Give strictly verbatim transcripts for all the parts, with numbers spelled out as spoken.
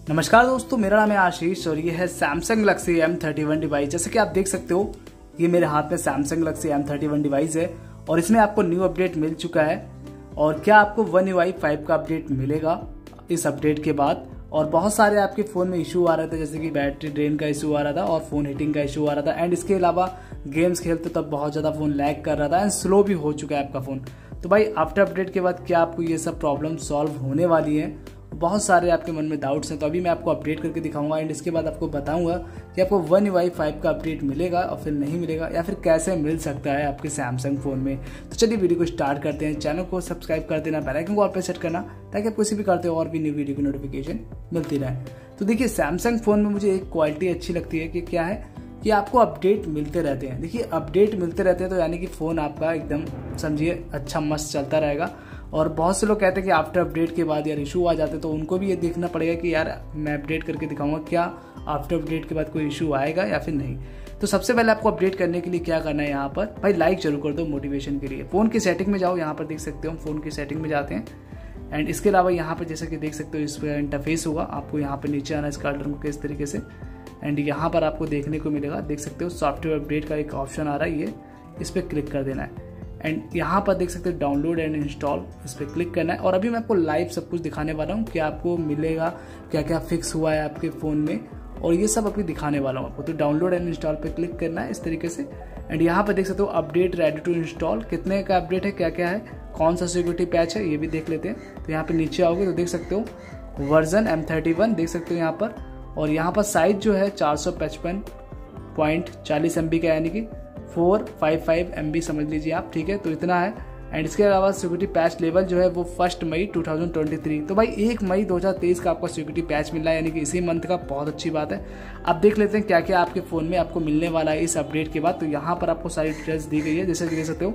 नमस्कार दोस्तों, मेरा नाम है आशीष और ये है Samsung Galaxy M thirty one device. जैसे कि आप देख सकते हो, ये मेरे हाथ में Samsung Galaxy M thirty one device है और इसमें आपको न्यू अपडेट मिल चुका है। और क्या आपको वन यू आई फाइव का अपडेट मिलेगा इस अपडेट के बाद? और बहुत सारे आपके फ़ोन में इशू आ रहे थे, जैसे कि बैटरी ड्रेन का इशू आ रहा था और फ़ोन हीटिंग का इशू आ रहा था। एंड इसके अलावा गेम्स खेलते तब बहुत ज़्यादा फ़ोन लैग कर रहा था एंड स्लो भी हो चुका है आपका फ़ोन। तो भाई आफ्टर अपडेट के बाद क्या आपको ये सब प्रॉब्लम सॉल्व होने वाली है? बहुत सारे आपके मन में डाउट्स हैं, तो अभी मैं आपको अपडेट करके दिखाऊंगा एंड इसके बाद आपको बताऊंगा कि आपको वन यू आई फाइव का अपडेट मिलेगा और फिर नहीं मिलेगा, या फिर कैसे मिल सकता है आपके सैमसंग फ़ोन में। तो चलिए वीडियो को स्टार्ट करते हैं। चैनल को सब्सक्राइब कर देना, बेल आइकन को ऑल पे सेट करना, ताकि आप किसी भी करते हो और भी न्यू वीडियो की नोटिफिकेशन मिलती रहे। तो देखिए, सैमसंग फ़ोन में मुझे एक क्वालिटी अच्छी लगती है कि क्या है कि आपको अपडेट मिलते रहते हैं। देखिए, अपडेट मिलते रहते हैं तो यानी कि फ़ोन आपका एकदम समझिए अच्छा मस्त चलता रहेगा। और बहुत से लोग कहते हैं कि आफ्टर अपडेट के बाद यार इशू आ जाते हैं, तो उनको भी ये देखना पड़ेगा कि यार मैं अपडेट करके दिखाऊंगा क्या आफ्टर अपडेट के बाद कोई इशू आएगा या फिर नहीं। तो सबसे पहले आपको अपडेट करने के लिए क्या करना है, यहाँ पर भाई लाइक जरूर कर दो मोटिवेशन के लिए। फ़ोन की सेटिंग में जाओ, यहाँ पर देख सकते हो हम फ़ोन की सेटिंग में जाते हैं। एंड इसके अलावा यहाँ पर जैसे कि देख सकते हो इस पर इंटरफेस होगा, आपको यहाँ पर नीचे आना इसका को किस तरीके से। एंड यहाँ पर आपको देखने को मिलेगा, देख सकते हो सॉफ्टवेयर अपडेट का एक ऑप्शन आ रहा है, ये इस पर क्लिक कर देना है। एंड यहाँ पर देख सकते हो डाउनलोड एंड इंस्टॉल, इस पर क्लिक करना है। और अभी मैं आपको लाइव सब कुछ दिखाने वाला हूँ कि आपको मिलेगा क्या क्या फिक्स हुआ है आपके फ़ोन में, और ये सब अभी दिखाने वाला हूँ आपको। तो डाउनलोड एंड इंस्टॉल पे क्लिक करना है इस तरीके से। एंड यहाँ पर देख सकते हो अपडेट रेडी टू इंस्टॉल, कितने का अपडेट है, क्या क्या है, कौन सा सिक्योरिटी पैच है, ये भी देख लेते हैं। तो यहाँ पे नीचे आओगे तो देख सकते हो वर्जन एम थर्टी वन देख सकते हो यहाँ पर। और यहाँ पर साइज जो है चार सौ पचपन पॉइंट चालीस एम बी का, यानी कि four five five M B समझ लीजिए आप, ठीक है। तो इतना है। एंड इसके अलावा सिक्योरिटी पैच लेवल जो है वो first May two thousand twenty three, तो भाई एक मई दो हज़ार तेईस का आपका सिक्योरिटी पैच मिल रहा है, यानी कि इसी मंथ का। बहुत अच्छी बात है। अब देख लेते हैं क्या क्या आपके फ़ोन में आपको मिलने वाला है इस अपडेट के बाद। तो यहाँ पर आपको सारी डिटेल्स दी गई है, जैसे देख सकते हो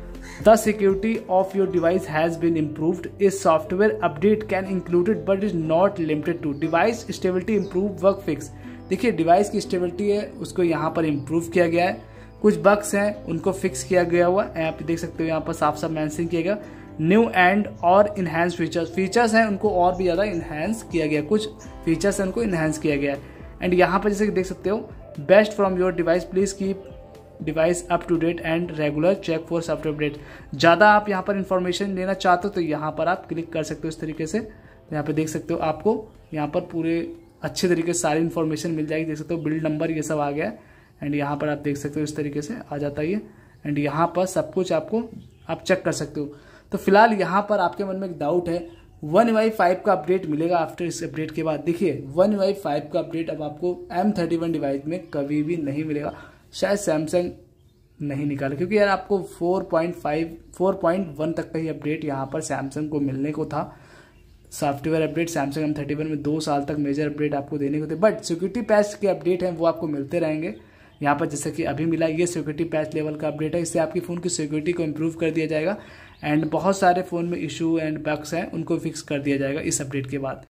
the security of your device has been improved, is software update can included but is not limited to device stability improve work fix. देखिए, डिवाइस की स्टेबिलिटी है उसको यहाँ पर इम्प्रूव किया गया है, कुछ बग्स हैं उनको फिक्स किया गया हुआ है। आप देख सकते हो यहाँ पर साफ साफ मेंशन किया गया न्यू एंड और इनहेंस फीचर्स, फीचर्स हैं उनको और भी ज़्यादा इनहेंस किया गया, कुछ फीचर्स हैं उनको इनहेंस किया गया है। एंड यहाँ पर जैसे कि देख सकते हो best from your device, please keep device up to date and regular check for software update. ज़्यादा आप यहाँ पर इन्फॉर्मेशन लेना चाहते हो तो यहाँ पर आप क्लिक कर सकते हो इस तरीके से। यहाँ पर देख सकते हो आपको यहाँ पर पूरे अच्छे तरीके से सारी इन्फॉर्मेशन मिल जाएगी। देख सकते हो बिल्ड नंबर ये सब आ गया है। एंड यहाँ पर आप देख सकते हो इस तरीके से आ जाता है ये। एंड यहाँ पर सब कुछ आपको आप चेक कर सकते हो। तो फिलहाल यहाँ पर आपके मन में एक डाउट है, वन यू आई फाइव का अपडेट मिलेगा आफ्टर इस अपडेट के बाद? देखिए, वन यू आई फाइव का अपडेट अब आपको एम थर्टी वन डिवाइस में कभी भी नहीं मिलेगा। शायद सैमसंग नहीं निकाला, क्योंकि यार आपको four point five four point one तक का ही अपडेट यहाँ पर सैमसंग को मिलने को था। Software update Samsung M thirty one में दो साल तक मेजर अपडेट आपको देने को थे, बट सिक्योरिटी पैच के अपडेट हैं वो आपको मिलते रहेंगे। यहाँ पर जैसे कि अभी मिला, ये सिक्योरिटी पैच लेवल का अपडेट है, इससे आपकी फ़ोन की सिक्योरिटी को इम्प्रूव कर दिया जाएगा। एंड बहुत सारे फ़ोन में इशू एंड बग्स हैं उनको फिक्स कर दिया जाएगा इस अपडेट के बाद।